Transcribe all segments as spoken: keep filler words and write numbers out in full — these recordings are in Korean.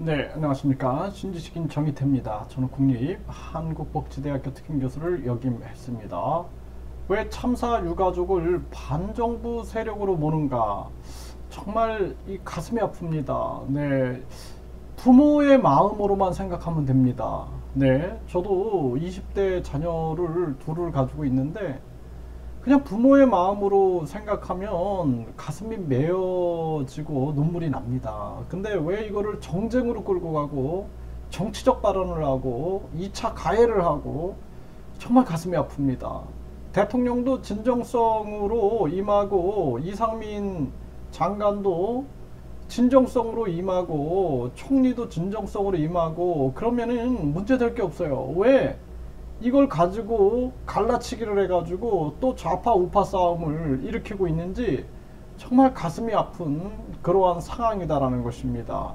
네, 안녕하십니까. 신지식인 정희태입니다. 저는 국립 한국복지대학교 특임교수를 역임했습니다. 왜 참사 유가족을 반정부 세력으로 보는가? 정말 이 가슴이 아픕니다. 네, 부모의 마음으로만 생각하면 됩니다. 네, 저도 이십 대 자녀를 둘을 가지고 있는데 그냥 부모의 마음으로 생각하면 가슴이 메어지고 눈물이 납니다. 근데 왜 이거를 정쟁으로 끌고 가고 정치적 발언을 하고 이 차 가해를 하고 정말 가슴이 아픕니다. 대통령도 진정성으로 임하고 이상민 장관도 진정성으로 임하고 총리도 진정성으로 임하고 그러면은 문제될 게 없어요. 왜? 이걸 가지고 갈라치기를 해가지고 또 좌파 우파 싸움을 일으키고 있는지 정말 가슴이 아픈 그러한 상황이다라는 것입니다.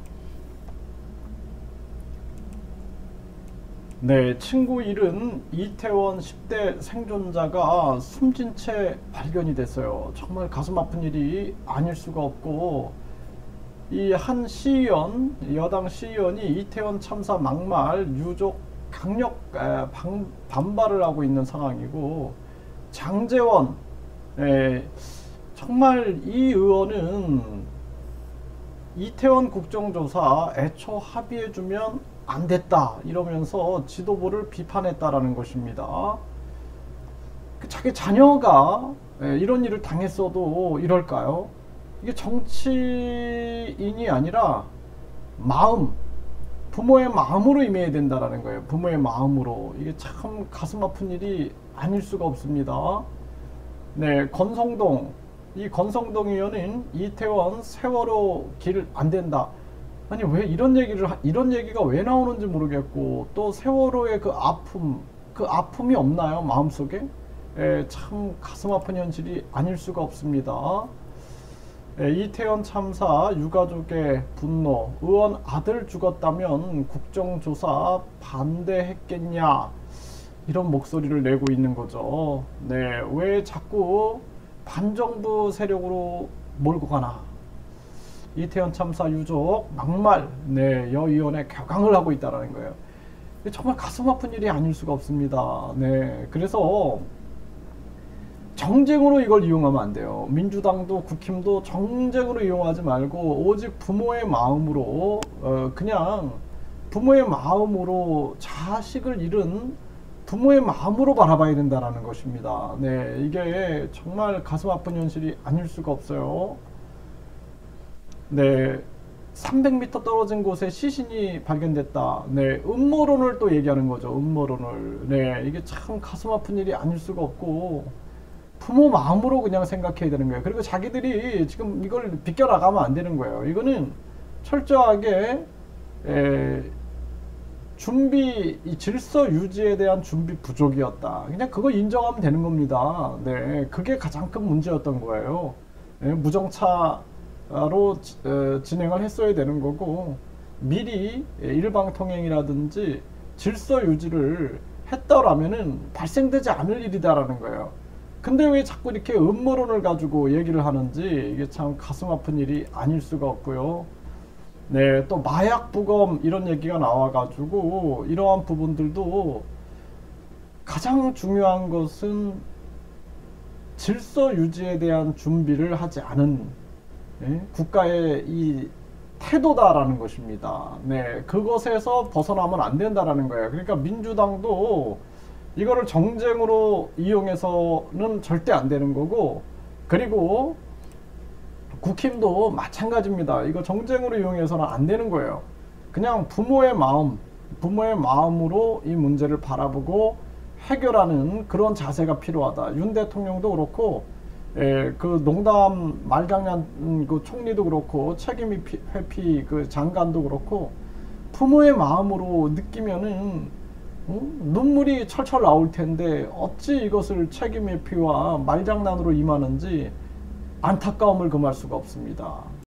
네, 친구 일은 이태원 십 대 생존자가 숨진 채 발견이 됐어요. 정말 가슴 아픈 일이 아닐 수가 없고, 이 한 시의원, 여당 시의원이 이태원 참사 막말 유족 강력 방, 반발을 하고 있는 상황이고, 장제원, 에, 정말 이 의원은 이태원 국정조사 애초 합의해주면 안 됐다 이러면서 지도부를 비판했다라는 것입니다. 자기 자녀가 이런 일을 당했어도 이럴까요? 이게 정치인이 아니라 마음, 부모의 마음으로 임해야 된다라는 거예요. 부모의 마음으로. 이게 참 가슴 아픈 일이 아닐 수가 없습니다. 네, 건성동, 이 건성동 의원은 이태원 세월호 길 안 된다. 아니 왜 이런 얘기를 이런 얘기가 왜 나오는지 모르겠고, 또 세월호의 그 아픔, 그 아픔이 없나요 마음속에? 에, 참 가슴 아픈 현실이 아닐 수가 없습니다. 에, 이태원 참사 유가족의 분노, 의원 아들 죽었다면 국정조사 반대했겠냐, 이런 목소리를 내고 있는 거죠. 네, 왜 자꾸 반정부 세력으로 몰고 가나? 이태원 참사 유족 막말, 네, 여 의원의 격앙을 하고 있다는 거예요. 정말 가슴 아픈 일이 아닐 수가 없습니다. 네, 그래서 정쟁으로 이걸 이용하면 안 돼요. 민주당도 국힘도 정쟁으로 이용하지 말고 오직 부모의 마음으로, 어, 그냥 부모의 마음으로 자식을 잃은 부모의 마음으로 바라봐야 된다는 것입니다. 네, 이게 정말 가슴 아픈 현실이 아닐 수가 없어요. 네, 삼백 미터 떨어진 곳에 시신이 발견됐다. 네, 음모론을 또 얘기하는 거죠. 음모론을. 네, 이게 참 가슴 아픈 일이 아닐 수가 없고, 부모 마음으로 그냥 생각해야 되는 거예요. 그리고 자기들이 지금 이걸 비껴나가면 안 되는 거예요. 이거는 철저하게 에, 준비, 이 질서 유지에 대한 준비 부족이었다. 그냥 그거 인정하면 되는 겁니다. 네, 그게 가장 큰 문제였던 거예요. 네, 무정차 로 진행을 했어야 되는 거고, 미리 일방통행이라든지 질서 유지를 했더라면은 발생되지 않을 일이다라는 거예요. 근데 왜 자꾸 이렇게 음모론을 가지고 얘기를 하는지 이게 참 가슴 아픈 일이 아닐 수가 없고요. 네, 또 마약 부검 이런 얘기가 나와가지고 이러한 부분들도 가장 중요한 것은 질서 유지에 대한 준비를 하지 않은, 네, 국가의 이 태도다라는 것입니다. 네, 그것에서 벗어나면 안 된다라는 거예요. 그러니까 민주당도 이거를 정쟁으로 이용해서는 절대 안 되는 거고, 그리고 국힘도 마찬가지입니다. 이거 정쟁으로 이용해서는 안 되는 거예요. 그냥 부모의 마음, 부모의 마음으로 이 문제를 바라보고 해결하는 그런 자세가 필요하다. 윤 대통령도 그렇고, 예, 그 농담 말장난 그 총리도 그렇고, 책임 회피 그 장관도 그렇고, 부모의 마음으로 느끼면은 어? 눈물이 철철 나올 텐데 어찌 이것을 책임 회피와 말장난으로 임하는지 안타까움을 금할 수가 없습니다.